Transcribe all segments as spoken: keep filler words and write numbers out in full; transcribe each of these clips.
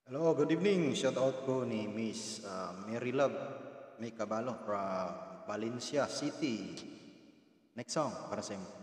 Hello, good evening. Shout out ko ni Miss uh, Mary Love May Caballo from Valencia City. Next song para sa inyo.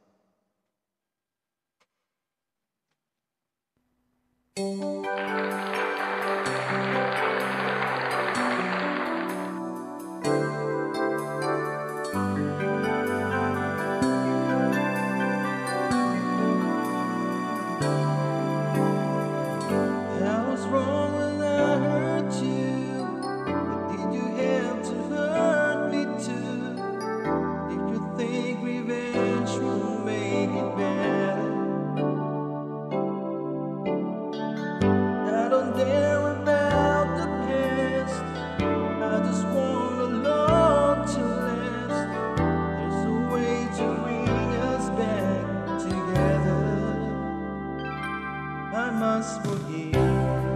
I was wrong when I hurt you, but did you have to hurt me too? Did you think revenge will make it better? I don't dare about the past. I just want a love to last. There's a way to bring us back together. I must forgive.